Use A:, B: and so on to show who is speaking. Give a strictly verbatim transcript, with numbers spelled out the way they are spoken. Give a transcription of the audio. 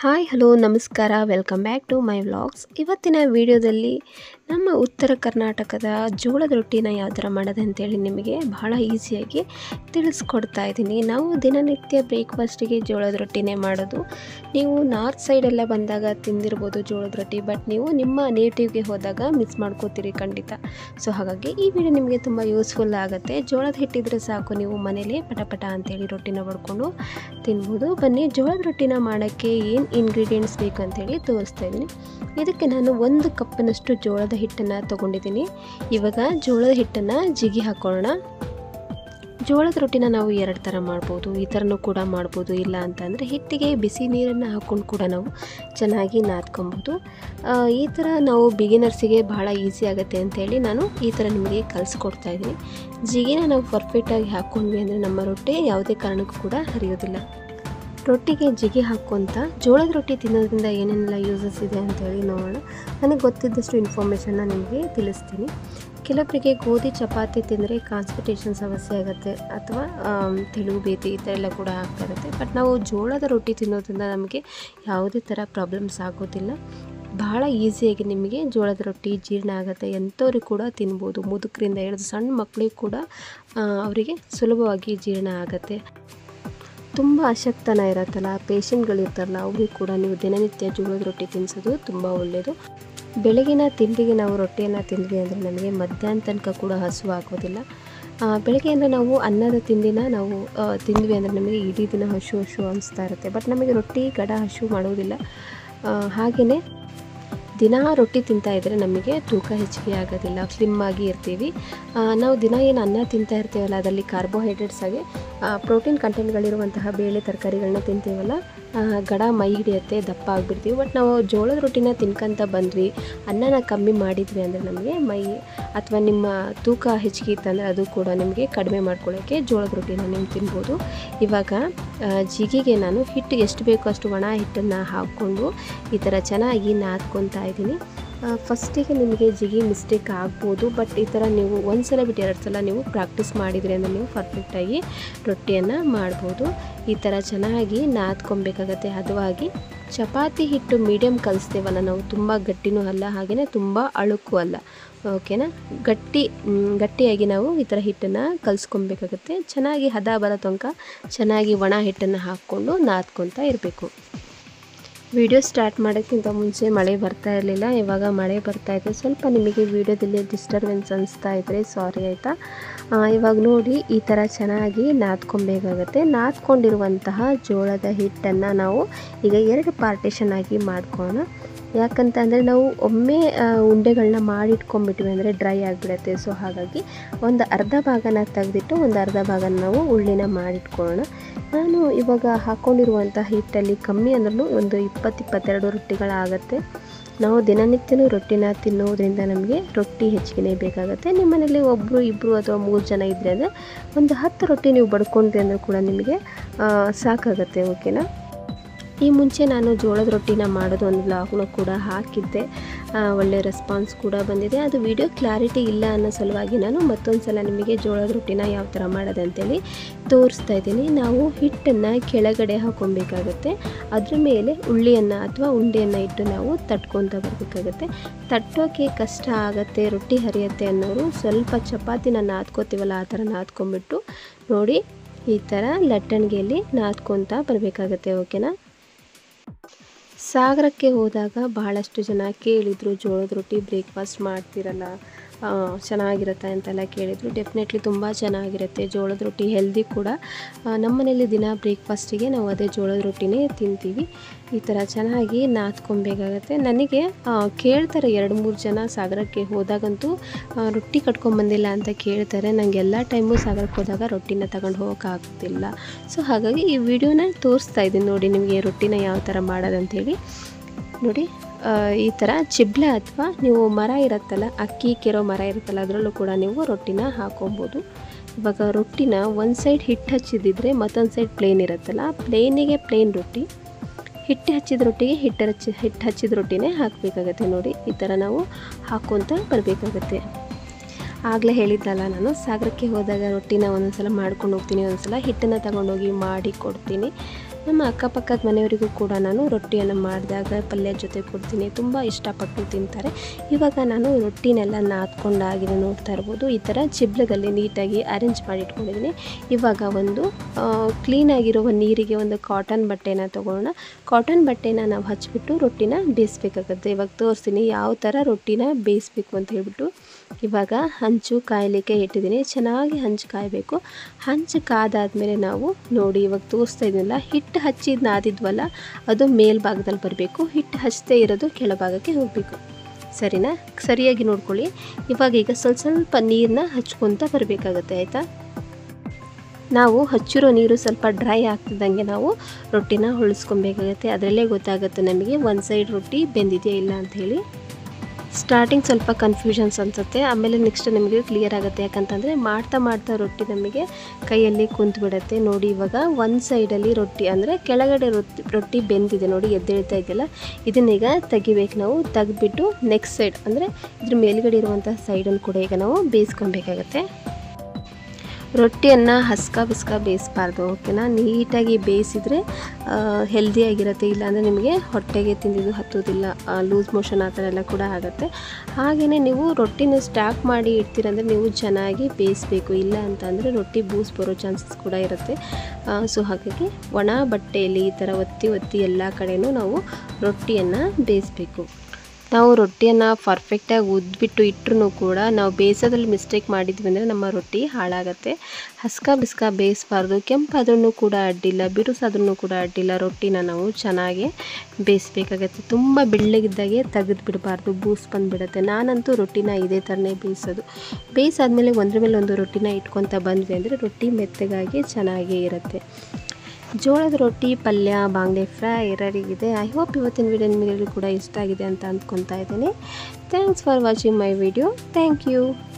A: Hi hello ನಮಸ್ಕಾರ welcome back to my vlogs. ಇವತ್ತಿನ ವಿಡಿಯೋದಲ್ಲಿ ನಮ್ಮ ಉತ್ತರ ಕರ್ನಾಟಕದ ಜೋಳದ ರೊಟ್ಟಿನ ಯಾವ ಥರ ಮಾಡೋದು ಅಂತೇಳಿ ನಿಮಗೆ ಬಹಳ ಈಸಿಯಾಗಿ ತಿಳಿಸ್ಕೊಡ್ತಾ ಇದ್ದೀನಿ. ನಾವು ದಿನನಿತ್ಯ ಬ್ರೇಕ್ಫಾಸ್ಟಿಗೆ ಜೋಳದ ರೊಟ್ಟಿನೇ ಮಾಡೋದು. ನೀವು ನಾರ್ತ್ ಸೈಡೆಲ್ಲ ಬಂದಾಗ ತಿಂದಿರ್ಬೋದು ಜೋಳದ ರೊಟ್ಟಿ, ಬಟ್ ನೀವು ನಿಮ್ಮ ನೇಟಿವ್ಗೆ ಹೋದಾಗ ಮಿಸ್ ಮಾಡ್ಕೋತೀರಿ ಖಂಡಿತ. ಸೊ ಹಾಗಾಗಿ ಈ ವಿಡಿಯೋ ನಿಮಗೆ ತುಂಬ ಯೂಸ್ಫುಲ್ ಆಗುತ್ತೆ. ಜೋಳದ ಹಿಟ್ಟಿದ್ರೆ ಸಾಕು, ನೀವು ಮನೇಲಿ ಪಟಪಟ ಅಂತೇಳಿ ರೊಟ್ಟಿನ ಬಡ್ಕೊಂಡು ತಿನ್ಬೋದು. ಬನ್ನಿ ಜೋಳದ ರೊಟ್ಟಿನ ಮಾಡೋಕ್ಕೆ ಏನು ಇಂಗ್ರೀಡಿಯೆಂಟ್ಸ್ ಬೇಕು ಅಂತೇಳಿ ತೋರಿಸ್ತಾ ಇದ್ದೀನಿ. ಇದಕ್ಕೆ ನಾನು ಒಂದು ಕಪ್ಪಿನಷ್ಟು ಜೋಳದ ಹಿಟ್ಟನ್ನು ತೊಗೊಂಡಿದ್ದೀನಿ. ಇವಾಗ ಜೋಳದ ಹಿಟ್ಟನ್ನು ಜಿಗಿ ಹಾಕೊಳ್ಳೋಣ. ಜೋಳದ ರೊಟ್ಟಿನ ನಾವು ಎರಡು ಥರ ಮಾಡ್ಬೋದು, ಈ ಥರನೂ ಕೂಡ ಮಾಡ್ಬೋದು. ಇಲ್ಲ ಅಂತಂದರೆ ಹಿಟ್ಟಿಗೆ ಬಿಸಿ ನೀರನ್ನು ಹಾಕ್ಕೊಂಡು ಕೂಡ ನಾವು ಚೆನ್ನಾಗಿ ನಾದ್ಕೊಬೋದು. ಈ ಥರ ನಾವು ಬಿಗಿನರ್ಸಿಗೆ ಬಹಳ ಈಸಿ ಆಗುತ್ತೆ ಅಂಥೇಳಿ ನಾನು ಈ ಥರ ನಿಮಗೆ ಕಲಿಸ್ಕೊಡ್ತಾ ಇದ್ದೀನಿ. ಜಿಗಿನ ನಾವು ಪರ್ಫೆಕ್ಟಾಗಿ ಹಾಕ್ಕೊಂಡ್ವಿ ಅಂದರೆ ನಮ್ಮ ರೊಟ್ಟಿ ಯಾವುದೇ ಕಾರಣಕ್ಕೂ ಕೂಡ ಹರಿಯೋದಿಲ್ಲ. ರೊಟ್ಟಿಗೆ ಜಿಗಿ ಹಾಕ್ಕೊಂತ ಜೋಳದ ರೊಟ್ಟಿ ತಿನ್ನೋದ್ರಿಂದ ಏನೇನೆಲ್ಲ ಯೂಸಸ್ ಇದೆ ಅಂತೇಳಿ ನೋಡೋಣ. ನನಗೆ ಗೊತ್ತಿದ್ದಷ್ಟು ಇನ್ಫಾರ್ಮೇಷನ್ನ ನಿಮಗೆ ತಿಳಿಸ್ತೀನಿ. ಕೆಲವರಿಗೆ ಗೋಧಿ ಚಪಾತಿ ತಿಂದರೆ ಕಾನ್ಸ್ಟಿಪೇಷನ್ ಸಮಸ್ಯೆ ಆಗುತ್ತೆ, ಅಥವಾ ತೆಳು ಬೇತಿ ಈ ಥರ ಎಲ್ಲ ಕೂಡ ಆಗ್ತಾ ಇರುತ್ತೆ. ಬಟ್ ನಾವು ಜೋಳದ ರೊಟ್ಟಿ ತಿನ್ನೋದ್ರಿಂದ ನಮಗೆ ಯಾವುದೇ ಥರ ಪ್ರಾಬ್ಲಮ್ಸ್ ಆಗೋದಿಲ್ಲ. ಭಾಳ ಈಸಿಯಾಗಿ ನಿಮಗೆ ಜೋಳದ ರೊಟ್ಟಿ ಜೀರ್ಣ ಆಗುತ್ತೆ. ಎಂಥವ್ರಿಗೆ ಕೂಡ ತಿನ್ಬೋದು, ಮುದುಕರಿಂದ ಹಿಡಿದು ಸಣ್ಣ ಮಕ್ಕಳಿಗೆ ಕೂಡ ಅವರಿಗೆ ಸುಲಭವಾಗಿ ಜೀರ್ಣ ಆಗುತ್ತೆ. ತುಂಬ ಅಶಕ್ತನ ಇರತ್ತಲ್ಲ, ಪೇಷಂಟ್ಗಳಿರ್ತಾರಲ್ಲ, ಅವ್ರಿಗೆ ಕೂಡ ನೀವು ದಿನನಿತ್ಯ ಜೋಳದ ರೊಟ್ಟಿ ತಿನ್ನಿಸೋದು ತುಂಬ ಒಳ್ಳೆಯದು. ಬೆಳಗಿನ ತಿಂಡಿಗೆ ನಾವು ರೊಟ್ಟಿಯನ್ನು ತಿಂದ್ವಿ ಅಂದರೆ ನಮಗೆ ಮಧ್ಯಾಹ್ನ ತನಕ ಕೂಡ ಹಸಿವು ಆಗೋದಿಲ್ಲ. ಬೆಳಗ್ಗೆ ಅಂದರೆ ನಾವು ಅನ್ನದ ತಿಂಡಿನ ನಾವು ತಿಂದ್ವಿ ಅಂದರೆ ನಮಗೆ ಇಡೀ ದಿನ ಹಸು ಹಸು ಅನಿಸ್ತಾ ಇರುತ್ತೆ. ಬಟ್ ನಮಗೆ ರೊಟ್ಟಿ ಗಡ ಹಸು ಮಾಡೋದಿಲ್ಲ. ಹಾಗೆಯೇ ದಿನ ರೊಟ್ಟಿ ತಿಂತಾ ಇದ್ದರೆ ನಮಗೆ ತೂಕ ಹೆಚ್ಚಿಗೆ ಆಗೋದಿಲ್ಲ, ಸ್ಲಿಮ್ ಆಗಿ ಇರ್ತೀವಿ. ನಾವು ದಿನ ಏನು ಅನ್ನ ತಿಂತಾ ಇರ್ತೀವಲ್ಲ, ಅದರಲ್ಲಿ ಕಾರ್ಬೋಹೈಡ್ರೇಟ್ಸ್ ಆಗಿ ಪ್ರೋಟೀನ್ ಕಂಟೆಂಟ್ಗಳಿರುವಂತಹ ಬೇಳೆ ತರಕಾರಿಗಳನ್ನ ತಿಂತೀವಲ್ಲ, ಗಡ ಮೈ ಹಿಡಿಯುತ್ತೆ, ದಪ್ಪ ಆಗಿಬಿಡ್ತೀವಿ. ಬಟ್ ನಾವು ಜೋಳದ ರೊಟ್ಟಿನ ತಿನ್ಕೊಂತ ಬಂದ್ವಿ, ಅನ್ನನ ಕಮ್ಮಿ ಮಾಡಿದ್ವಿ ಅಂದರೆ ನಮಗೆ ಮೈ ಅಥವಾ ನಿಮ್ಮ ತೂಕ ಹೆಚ್ಚಿಗೆ ಇತ್ತಂದರೆ ಅದು ಕೂಡ ನಿಮಗೆ ಕಡಿಮೆ ಮಾಡ್ಕೊಳ್ಳೋಕ್ಕೆ ಜೋಳದ ರೊಟ್ಟಿನ ನೀವು ತಿನ್ಬೋದು. ಇವಾಗ ಜಿಗಿಗೆ ನಾನು ಹಿಟ್ಟಿಗೆ ಎಷ್ಟು ಬೇಕೋ ಅಷ್ಟು ಒಣ ಹಿಟ್ಟನ್ನು ಹಾಕ್ಕೊಂಡು ಈ ಥರ ಚೆನ್ನಾಗಿ ನಾದ್ಕೊತಾ ಇದ್ದೀನಿ. ಫಸ್ಟಿಗೆ ನಿಮಗೆ ಜಿಗಿ ಮಿಸ್ಟೇಕ್ ಆಗ್ಬೋದು, ಬಟ್ ಈ ಥರ ನೀವು ಒಂದು ಸಲ ಬಿಟ್ಟು ಎರಡು ಸಲ ನೀವು ಪ್ರಾಕ್ಟೀಸ್ ಮಾಡಿದರೆ ಅಂದರೆ ನೀವು ಪರ್ಫೆಕ್ಟಾಗಿ ರೊಟ್ಟಿಯನ್ನು ಮಾಡ್ಬೋದು. ಈ ಥರ ಚೆನ್ನಾಗಿ ನಾದ್ಕೊಬೇಕಾಗತ್ತೆ ಹದವಾಗಿ. ಚಪಾತಿ ಹಿಟ್ಟು ಮೀಡಿಯಮ್ ಕಲಿಸ್ತೀವಲ್ಲ ನಾವು, ತುಂಬ ಗಟ್ಟಿನೂ ಅಲ್ಲ, ಹಾಗೆಯೇ ತುಂಬ ಅಳುಕು ಅಲ್ಲ, ಓಕೆನಾ. ಗಟ್ಟಿ ಗಟ್ಟಿಯಾಗಿ ನಾವು ಈ ಥರ ಹಿಟ್ಟನ್ನು ಕಲಿಸ್ಕೊಬೇಕಾಗತ್ತೆ. ಚೆನ್ನಾಗಿ ಹದ ಬರೋ ತನಕ ಚೆನ್ನಾಗಿ ಒಣ ಹಿಟ್ಟನ್ನು ಹಾಕ್ಕೊಂಡು ನಾದ್ಕೊತಾ ಇರಬೇಕು. ವಿಡಿಯೋ ಸ್ಟಾರ್ಟ್ ಮಾಡೋಕ್ಕಿಂತ ಮುಂಚೆ ಮಳೆ ಬರ್ತಾ ಇರಲಿಲ್ಲ, ಇವಾಗ ಮಳೆ ಬರ್ತಾ ಇದೆ. ಸ್ವಲ್ಪ ನಿಮಗೆ ವಿಡಿಯೋದಲ್ಲಿ ಡಿಸ್ಟರ್ಬೆನ್ಸ್ ಅನಿಸ್ತಾ ಇದ್ದರೆ ಸಾರಿ ಆಯಿತಾ. ಇವಾಗ ನೋಡಿ ಈ ಥರ ಚೆನ್ನಾಗಿ ನಾದ್ಕೊಬೇಕಾಗತ್ತೆ. ನಾದ್ಕೊಂಡಿರುವಂತಹ ಜೋಳದ ಹಿಟ್ಟನ್ನು ನಾವು ಈಗ ಎರಡು ಪಾರ್ಟಿಷನ್ ಆಗಿ ಮಾಡ್ಕೊಳ್ಳೋಣ. ಯಾಕಂತಂದರೆ ನಾವು ಒಮ್ಮೆ ಉಂಡೆಗಳನ್ನ ಮಾಡಿಟ್ಕೊಂಡ್ಬಿಟ್ವಿ ಅಂದರೆ ಡ್ರೈ ಆಗಿಬಿಡುತ್ತೆ. ಸೊ ಹಾಗಾಗಿ ಒಂದು ಅರ್ಧ ಭಾಗನ ತೆಗೆದಿಟ್ಟು ಒಂದು ಅರ್ಧ ಭಾಗನ ನಾವು ಉಳ್ಳಿನ ಮಾಡಿಟ್ಕೊಳ್ಳೋಣ. ನಾನು ಇವಾಗ ಹಾಕ್ಕೊಂಡಿರುವಂಥ ಹಿಟ್ಟಲ್ಲಿ ಕಮ್ಮಿ ಅಂದ್ರೂ ಒಂದು ಇಪ್ಪತ್ತು ಇಪ್ಪತ್ತೆರಡು ರೊಟ್ಟಿಗಳಾಗತ್ತೆ. ನಾವು ದಿನನಿತ್ಯನೂ ರೊಟ್ಟಿನ ತಿನ್ನೋದ್ರಿಂದ ನಮಗೆ ರೊಟ್ಟಿ ಹೆಚ್ಚಿಗೆ ಬೇಕಾಗುತ್ತೆ. ನಿಮ್ಮ ಮನೇಲಿ ಒಬ್ಬರು ಇಬ್ಬರು ಅಥವಾ ಮೂರು ಜನ ಇದ್ದರೆ ಅಂದರೆ ಒಂದು ಹತ್ತು ರೊಟ್ಟಿ ನೀವು ಬಡ್ಕೊಂಡ್ರಿ ಅಂದರೂ ಕೂಡ ನಿಮಗೆ ಸಾಕಾಗುತ್ತೆ, ಓಕೆನಾ. ಈ ಮುಂಚೆ ನಾನು ಜೋಳದ ರೊಟ್ಟಿನ ಮಾಡೋದು ಒಂದು ವ್ಲಾಗ್ನ ಕೂಡ ಹಾಕಿದ್ದೆ, ಒಳ್ಳೆ ರೆಸ್ಪಾನ್ಸ್ ಕೂಡ ಬಂದಿದೆ. ಅದು ವಿಡಿಯೋ ಕ್ಲಾರಿಟಿ ಇಲ್ಲ ಅನ್ನೋ ಸಲುವಾಗಿ ನಾನು ಮತ್ತೊಂದು ಸಲ ನಿಮಗೆ ಜೋಳದ ರೊಟ್ಟಿನ ಯಾವ ಥರ ಮಾಡೋದಂತೇಳಿ ತೋರಿಸ್ತಾ ಇದ್ದೀನಿ. ನಾವು ಹಿಟ್ಟನ್ನು ಕೆಳಗಡೆ ಹಾಕ್ಕೊಬೇಕಾಗತ್ತೆ, ಅದ್ರ ಮೇಲೆ ಉಳ್ಳಿಯನ್ನು ಅಥವಾ ಉಂಡೆಯನ್ನು ಇಟ್ಟು ನಾವು ತಟ್ಕೊತ ಬರಬೇಕಾಗತ್ತೆ. ತಟ್ಟೋಕ್ಕೆ ಕಷ್ಟ ಆಗುತ್ತೆ, ರೊಟ್ಟಿ ಹರಿಯುತ್ತೆ ಅನ್ನೋರು ಸ್ವಲ್ಪ ಚಪಾತಿನ ನಾದ್ಕೋತೀವಲ್ಲ ಆ ಥರ ನಾದ್ಕೊಂಬಿಟ್ಟು ನೋಡಿ ಈ ಥರ ಲಟ್ಟಣಿಗೆಯಲ್ಲಿ ನಾದ್ಕೊತ ಬರಬೇಕಾಗತ್ತೆ, ಓಕೆನಾ. ಸಾಗರಕ್ಕೆ ಹೋದಾಗ ಬಹಳಷ್ಟು ಜನ ಕೇಳಿದರು ಜೋಳದ ರೊಟ್ಟಿ ಬ್ರೇಕ್ಫಾಸ್ಟ್ ಮಾಡ್ತಿರಲ್ಲ, ಚೆನ್ನಾಗಿರುತ್ತೆ ಅಂತೆಲ್ಲ ಕೇಳಿದರು. ಡೆಫಿನೆಟ್ಲಿ ತುಂಬ ಚೆನ್ನಾಗಿರುತ್ತೆ ಜೋಳದ ರೊಟ್ಟಿ, ಹೆಲ್ದಿ ಕೂಡ. ನಮ್ಮ ಮನೇಲಿ ದಿನ ಬ್ರೇಕ್ಫಾಸ್ಟಿಗೆ ನಾವು ಅದೇ ಜೋಳದ ರೊಟ್ಟಿನೇ ತಿಂತೀವಿ. ಈ ಥರ ಚೆನ್ನಾಗಿ ನಾದ್ಕೊಬೇಕಾಗತ್ತೆ. ನನಗೆ ಕೇಳ್ತಾರೆ ಎರಡು ಮೂರು ಜನ ಸಾಗರಕ್ಕೆ ಹೋದಾಗಂತೂ ರೊಟ್ಟಿ ಕಟ್ಕೊಂಬಂದಿಲ್ಲ ಅಂತ ಕೇಳ್ತಾರೆ. ನನಗೆ ಎಲ್ಲ ಟೈಮು ಸಾಗರಕ್ಕೆ ಹೋದಾಗ ರೊಟ್ಟಿನ ತಗೊಂಡು ಹೋಗೋಕ್ಕಾಗ್ತಿಲ್ಲ. ಸೊ ಹಾಗಾಗಿ ಈ ವಿಡಿಯೋನ ತೋರಿಸ್ತಾ ಇದ್ದೀನಿ ನೋಡಿ ನಿಮಗೆ ರೊಟ್ಟಿನ ಯಾವ ಥರ ಮಾಡೋದಂಥೇಳಿ. ನೋಡಿ ಈ ಥರ ಚಿಬ್ಲೆ ಅಥವಾ ನೀವು ಮರ ಇರುತ್ತಲ್ಲ, ಅಕ್ಕಿ ಕೆರೋ ಮರ ಇರುತ್ತಲ್ಲ, ಅದರಲ್ಲೂ ಕೂಡ ನೀವು ರೊಟ್ಟಿನ ಹಾಕೊಬೋದು. ಇವಾಗ ರೊಟ್ಟಿನ ಒಂದು ಸೈಡ್ ಹಿಟ್ಟು ಹಚ್ಚಿದ್ದಿದ್ರೆ ಮತ್ತೊಂದು ಸೈಡ್ ಪ್ಲೇನ್ ಇರುತ್ತಲ್ಲ, ಪ್ಲೇನಿಗೆ ಪ್ಲೇನ್ ರೊಟ್ಟಿ, ಹಿಟ್ಟು ಹಚ್ಚಿದ ರೊಟ್ಟಿಗೆ ಹಿಟ್ಟು ಹಚ್ಚಿ ಹಿಟ್ಟು ಹಚ್ಚಿದ ರೊಟ್ಟಿನೇ ಹಾಕಬೇಕಾಗತ್ತೆ. ನೋಡಿ ಈ ಥರ ನಾವು ಹಾಕ್ಕೊತ ಬರಬೇಕಾಗತ್ತೆ. ಆಗಲೇ ಹೇಳಿದ್ದಲ್ಲ ನಾನು ಸಾಗರಕ್ಕೆ ಹೋದಾಗ ರೊಟ್ಟಿನ ಒಂದೊಂದು ಸಲ ಮಾಡ್ಕೊಂಡು ಹೋಗ್ತೀನಿ, ಒಂದೊಂದು ಸಲ ಹಿಟ್ಟನ್ನು ತಗೊಂಡೋಗಿ ಮಾಡಿ ಕೊಡ್ತೀನಿ. ನಮ್ಮ ಅಕ್ಕಪಕ್ಕದ ಮನೆಯವರಿಗೂ ಕೂಡ ನಾನು ರೊಟ್ಟಿಯನ್ನು ಮಾಡಿದಾಗ ಪಲ್ಯ ಜೊತೆ ಕೊಡ್ತೀನಿ, ತುಂಬ ಇಷ್ಟಪಟ್ಟು ತಿಂತಾರೆ. ಇವಾಗ ನಾನು ರೊಟ್ಟಿನೆಲ್ಲ ನಾದ್ಕೊಂಡಾಗಿದೆ ನೋಡ್ತಾ ಇರ್ಬೋದು. ಈ ಥರ ಚಿಬ್ಲದಲ್ಲಿ ನೀಟಾಗಿ ಅರೇಂಜ್ ಮಾಡಿ ಇಟ್ಕೊಂಡಿದ್ದೀನಿ. ಇವಾಗ ಒಂದು ಕ್ಲೀನಾಗಿರುವ ನೀರಿಗೆ ಒಂದು ಕಾಟನ್ ಬಟ್ಟೆನ ತೊಗೊಳ್ಳೋಣ. ಕಾಟನ್ ಬಟ್ಟೆನ ನಾವು ಹಚ್ಬಿಟ್ಟು ರೊಟ್ಟಿನ ಬೇಯಿಸ್ಬೇಕಾಗತ್ತೆ. ಇವಾಗ ತೋರಿಸ್ತೀನಿ ಯಾವ ಥರ ರೊಟ್ಟಿನ ಬೇಯಿಸ್ಬೇಕು ಅಂತ ಹೇಳ್ಬಿಟ್ಟು. ಇವಾಗ ಹಂಚು ಕಾಯಲಿಕ್ಕೆ ಇಟ್ಟಿದ್ದೀನಿ. ಚೆನ್ನಾಗಿ ಹಂಚು ಕಾಯಬೇಕು. ಹಂಚು ಕಾದಾದ್ಮೇಲೆ ನಾವು ನೋಡಿ ಇವಾಗ ತೋರಿಸ್ತಾ ಇದ್ದೀನಲ್ಲ, ಹಿಟ್ಟು ಹಚ್ಚಿದ್ದು ನಾದಿದ್ವಲ್ಲ ಅದು ಮೇಲ್ಭಾಗದಲ್ಲಿ ಬರಬೇಕು, ಹಿಟ್ಟು ಹಚ್ಚದೇ ಇರೋದು ಕೆಳಭಾಗಕ್ಕೆ ಹೋಗಬೇಕು. ಸರಿನಾ? ಸರಿಯಾಗಿ ನೋಡ್ಕೊಳ್ಳಿ. ಇವಾಗ ಈಗ ಸ್ವಲ್ಪ ಸ್ವಲ್ಪ ನೀರನ್ನ ಹಚ್ಕೊತ ಬರಬೇಕಾಗತ್ತೆ, ಆಯಿತಾ? ನಾವು ಹಚ್ಚಿರೋ ನೀರು ಸ್ವಲ್ಪ ಡ್ರೈ ಆಗ್ತಿದ್ದಂಗೆ ನಾವು ರೊಟ್ಟಿನ ಹೊಳಿಸ್ಕೊಬೇಕಾಗತ್ತೆ. ಅದರಲ್ಲೇ ಗೊತ್ತಾಗುತ್ತೆ ನಮಗೆ ಒಂದು ಸೈಡ್ ರೊಟ್ಟಿ ಬೆಂದಿದೆಯಾ ಇಲ್ಲ ಅಂಥೇಳಿ. ಸ್ಟಾರ್ಟಿಂಗ್ ಸ್ವಲ್ಪ ಕನ್ಫ್ಯೂಷನ್ಸ್ ಅನಿಸುತ್ತೆ, ಆಮೇಲೆ ನೆಕ್ಸ್ಟ್ ನಮಗೆ ಕ್ಲಿಯರ್ ಆಗುತ್ತೆ. ಯಾಕಂತಂದರೆ ಮಾಡ್ತಾ ಮಾಡ್ತಾ ರೊಟ್ಟಿ ನಮಗೆ ಕೈಯಲ್ಲಿ ಕುಂತ್ಬಿಡುತ್ತೆ. ನೋಡಿ ಇವಾಗ ಒಂದು ಸೈಡಲ್ಲಿ ರೊಟ್ಟಿ ಅಂದರೆ ಕೆಳಗಡೆ ರೊಟ್ಟಿ ರೊಟ್ಟಿ ಬೆಂದಿದೆ ನೋಡಿ, ಎದ್ದೇಳ್ತಾ ಇದೆಯಲ್ಲ, ಇದನ್ನೀಗ ತೆಗಿಬೇಕು ನಾವು. ತೆಗೆದ್ಬಿಟ್ಟು ನೆಕ್ಸ್ಟ್ ಸೈಡ್ ಅಂದರೆ ಇದ್ರ ಮೇಲ್ಗಡೆ ಇರುವಂಥ ಸೈಡನ್ನು ಕೂಡ ಈಗ ನಾವು ಬೇಯಿಸ್ಕೊಬೇಕಾಗತ್ತೆ. ರೊಟ್ಟಿಯನ್ನು ಹಸ್ಕ ಬಿಸ್ಕ ಬೇಯಿಸಬಾರ್ದು, ಓಕೆನಾ? ನೀಟಾಗಿ ಬೇಯಿಸಿದರೆ ಹೆಲ್ದಿಯಾಗಿರುತ್ತೆ. ಇಲ್ಲಾಂದರೆ ನಿಮಗೆ ಹೊಟ್ಟೆಗೆ ತಿಂದಿದ್ದು ಹತ್ತೋದಿಲ್ಲ, ಲೂಸ್ ಮೋಷನ್ ಆ ಥರ ಎಲ್ಲ ಕೂಡ ಆಗುತ್ತೆ. ಹಾಗೆಯೇ ನೀವು ರೊಟ್ಟಿನ ಸ್ಟಾಕ್ ಮಾಡಿ ಇಡ್ತೀರಂದರೆ ನೀವು ಚೆನ್ನಾಗಿ ಬೇಯಿಸಬೇಕು. ಇಲ್ಲ ಅಂತಂದರೆ ರೊಟ್ಟಿ ಬೂಸ್ ಬರೋ ಚಾನ್ಸಸ್ ಕೂಡ ಇರುತ್ತೆ. ಸೊ ಹಾಗಾಗಿ ಒಣ ಬಟ್ಟೆಯಲ್ಲಿ ಈ ಥರ ಒತ್ತಿ ಒತ್ತಿ ಎಲ್ಲ ಕಡೆಯೂ ನಾವು ರೊಟ್ಟಿಯನ್ನು ಬೇಯಿಸಬೇಕು. ನಾವು ರೊಟ್ಟಿಯನ್ನು ಪರ್ಫೆಕ್ಟಾಗಿ ಉದ್ಬಿಟ್ಟು ಇಟ್ಟರೂ ಕೂಡ ನಾವು ಬೇಯಿಸೋದ್ರಲ್ಲಿ ಮಿಸ್ಟೇಕ್ ಮಾಡಿದ್ವಿ ಅಂದರೆ ನಮ್ಮ ರೊಟ್ಟಿ ಹಾಳಾಗುತ್ತೆ. ಹಸ್ಕ ಬಿಸ್ಕ ಬೇಯಿಸಬಾರ್ದು. ಕೆಂಪಾದ್ರೂ ಕೂಡ ಅಡ್ಡಿಲ್ಲ, ಬಿರುಸಾದ್ರೂ ಕೂಡ ಅಡ್ಡಿಲ್ಲ. ರೊಟ್ಟಿನ ನಾವು ಚೆನ್ನಾಗಿ ಬೇಯಿಸಬೇಕಾಗತ್ತೆ. ತುಂಬ ಬೆಳ್ಳಗಿದ್ದಾಗೆ ತೆಗೆದು ಬಿಡಬಾರ್ದು, ಬೂಸ್ ಬಂದುಬಿಡುತ್ತೆ. ನಾನಂತೂ ರೊಟ್ಟಿನ ಇದೇ ಥರನೇ ಬೇಯಿಸೋದು. ಬೇಯಿಸಾದ್ಮೇಲೆ ಒಂದ್ರ ಮೇಲೆ ಒಂದು ರೊಟ್ಟಿನ ಇಟ್ಕೊತ ಬಂದ್ವಿ ಅಂದರೆ ರೊಟ್ಟಿ ಮೆತ್ತಗಾಗಿ ಚೆನ್ನಾಗೇ ಇರುತ್ತೆ. ಜೋಳದ ರೊಟ್ಟಿ ಪಲ್ಯ ಬಾಂಗ್ಡೆ ಫ್ರೈ ರೆಡಿಗಿದೆ. ಐ ಹೋಪ್ ಇವತ್ತಿನ ವಿಡಿಯೋ ನಿಮಗೆ ಕೂಡ ಇಷ್ಟ ಆಗಿದೆ ಅಂತ ಅಂದ್ಕೊತಾ ಇದ್ದೀನಿ. Thanks for watching my video. Thank you.